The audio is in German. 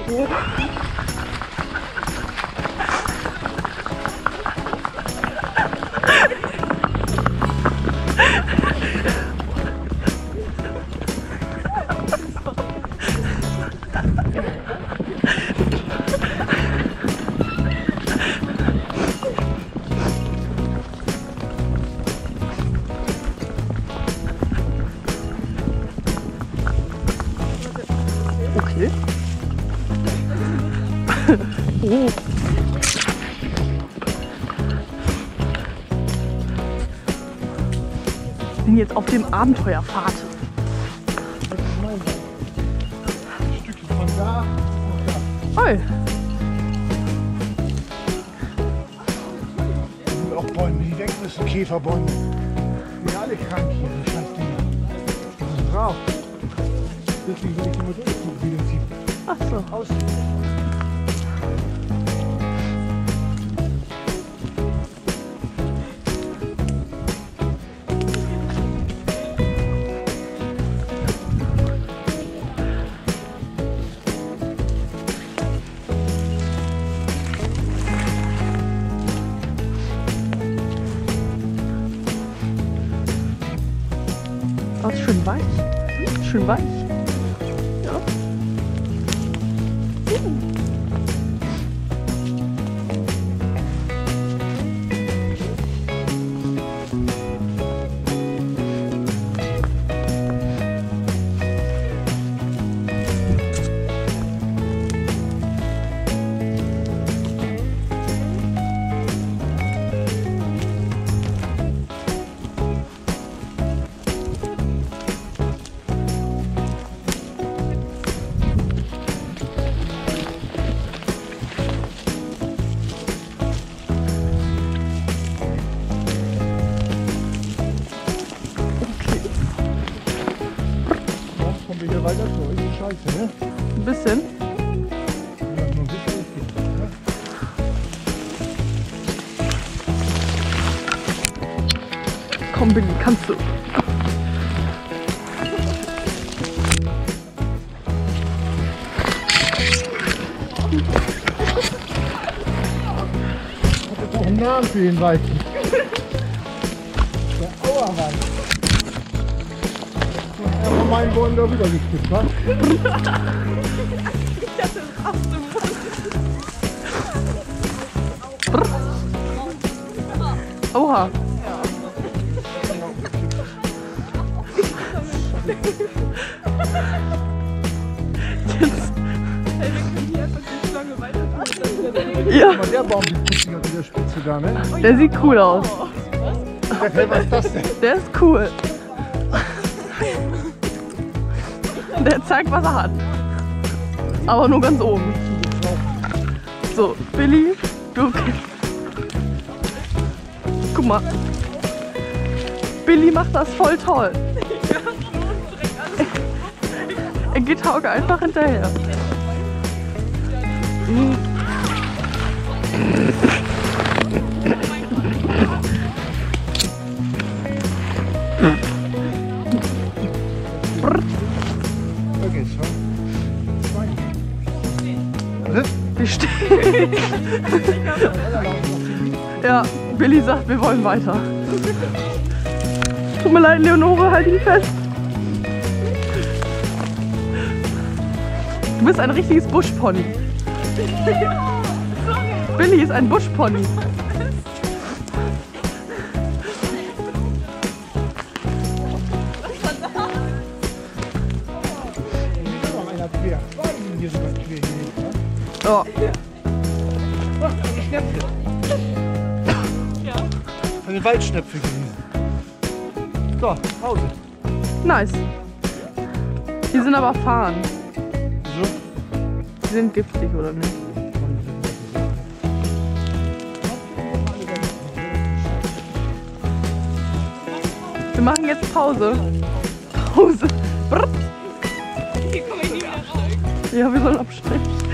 Okay. Oh. Wir sind jetzt auf dem Abenteuerpfad. Ein Stückchen von da nach da. Oi. Und auch Bäume, die weg müssen, Käferbäume. Die sind alle krank hier, die Scheißdinger. Die müssen drauf. Deswegen will ich immer durchgucken, wie das sieht. Ach so. Aussieht. Oh, ist schön weich. Schön weich. Ja. Kommen wir hier weiter durch, die Scheiße, ne? Ein bisschen. Ja, nur ein bisschen ist gut, ne? Komm, Billy, kannst du. Hat jetzt auch einen Namen für den Weizen. Der Auerwein. Er von meinen Bäumen da rüber gekippt, was? Oha. Jetzt. Hey, wir können hier einfach die Schlange weiterfahren. Ja, Guck mal, der Baum sieht putzig aus, dieser Spitze da, ne? der sieht cool aus. Was ist das denn? Der ist cool. Der zeigt, was er hat. Aber nur ganz oben. So, Billy, du. Guck mal. Billy macht das voll toll. Er geht Hauke einfach hinterher. Da geht's schon. Wir stehen. Ja, Billy sagt, wir wollen weiter. Tut mir leid, Leonore, halt ihn fest. Du bist ein richtiges Buschpony. Billy ist ein Buschpony. Hier sogar quer gelegt, ne? Ja. Ach, eine Schnepfe. Ja. Eine Waldschnepfe gewesen. So, Hause. Nice. Die sind aber fahren. So. Die sind giftig, oder nicht? Wir machen jetzt Pause. Pause. Brrr. Hier kommen wir nie wieder raus. Ja, wir sollen absteigen.